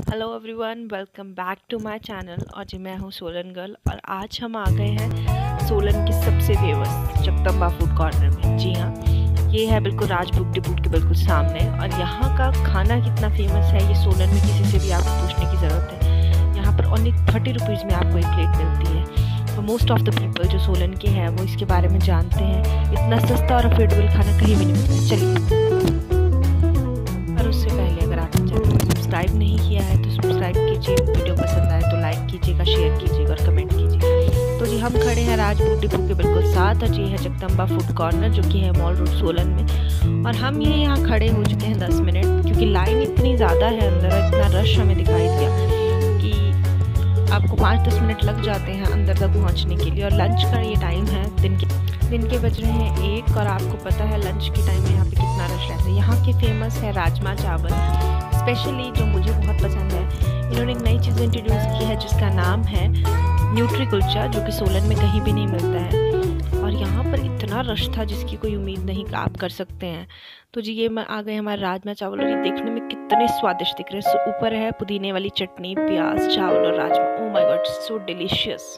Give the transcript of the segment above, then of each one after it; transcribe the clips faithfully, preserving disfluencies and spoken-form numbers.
Hello everyone, welcome back to my channel. और जी मैं हूँ सोलन गर्ल और आज हम आ गए हैं सोलन की सबसे फेमस जगदम्बा फूड कॉर्नर में। जी हाँ, ये है बिल्कुल राजबुक डिपो के बिल्कुल सामने। और यहाँ का खाना कितना फेमस है ये सोलन में किसी से भी आपको पूछने की ज़रूरत है। यहाँ पर ओनली थर्टी रुपीज़ में आपको एक प्लेट मिलती है। तो मोस्ट ऑफ द पीपल जो सोलन के हैं वो इसके बारे में जानते हैं। इतना सस्ता और अफोर्डेबल खाना कहीं भी नहीं मिलता। चलिए, पर उससे पहले अगर आपने चैनल को सब्सक्राइब नहीं किया है तो सब्सक्राइब कीजिए। वीडियो पसंद आए तो लाइक कीजिएगा, शेयर कीजिएगा और कमेंट कीजिए। तो जी हम खड़े हैं राजबुक डिपो के बिल्कुल साथ और ये है जगदम्बा फूड कॉर्नर जो कि है मॉल रोड सोलन में। और हम ये यहाँ खड़े हो चुके हैं दस मिनट, क्योंकि लाइन इतनी ज़्यादा है अंदर, इतना रश हमें दिखाई दिया कि आपको पाँच दस मिनट लग जाते हैं अंदर तक पहुँचने के लिए। और लंच का ये टाइम है, दिन के दिन के बज रहे हैं एक, और आपको पता है लंच के टाइम में यहाँ पे कितना रश रहता है। यहाँ की फेमस है राजमा चावल, स्पेशली जो मुझे बहुत पसंद है। इन्होंने एक नई चीज़ इंट्रोड्यूस की है जिसका नाम है न्यूट्री कुलचा, जो कि सोलन में कहीं भी नहीं मिलता है। और यहाँ पर इतना रश था जिसकी कोई उम्मीद नहीं कि आप कर सकते हैं। तो जी ये आ गए हमारे राजमा चावल, और ये देखने में कितने स्वादिष्ट दिख रहे हैं। ऊपर है पुदीने वाली चटनी, प्याज, चावल और राजमा। Oh my god, so delicious.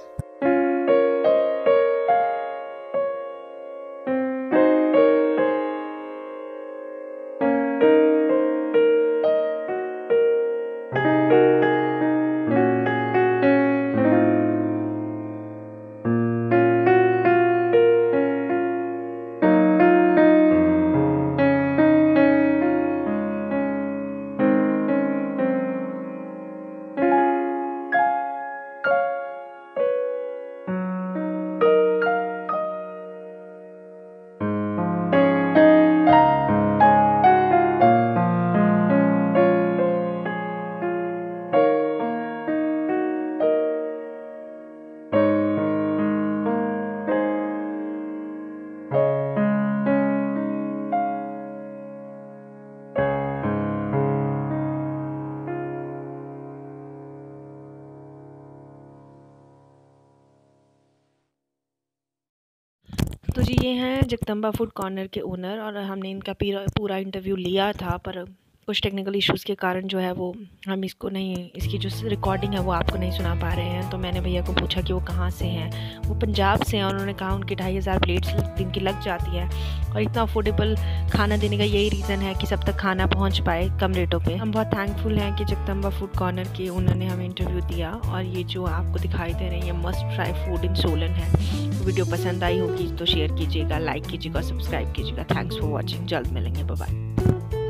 तो जी ये हैं जगदम्बा फूड कॉर्नर के ओनर, और हमने इनका पूरा इंटरव्यू लिया था, पर कुछ टेक्निकल इश्यूज़ के कारण जो है वो हम इसको नहीं, इसकी जो रिकॉर्डिंग है वो आपको नहीं सुना पा रहे हैं। तो मैंने भैया को पूछा कि वो कहाँ से हैं। वो पंजाब से हैं और उन्होंने कहा उनकी ढाई हज़ार प्लेट्स दिन की लग जाती है। और इतना अफोर्डेबल खाना देने का यही रीज़न है कि सब तक खाना पहुँच पाए कम रेटों पर। हम बहुत थैंकफुल हैं कि जगदम्बा फूड कॉर्नर के उन्होंने हमें इंटरव्यू दिया। और ये जो आपको दिखाई दे रहे हैं ये must try food in Solan है। वीडियो पसंद आई होगी तो शेयर कीजिएगा, लाइक कीजिएगा, सब्सक्राइब कीजिएगा। Thanks for watching. जल्द मिलेंगे, बाय बाय।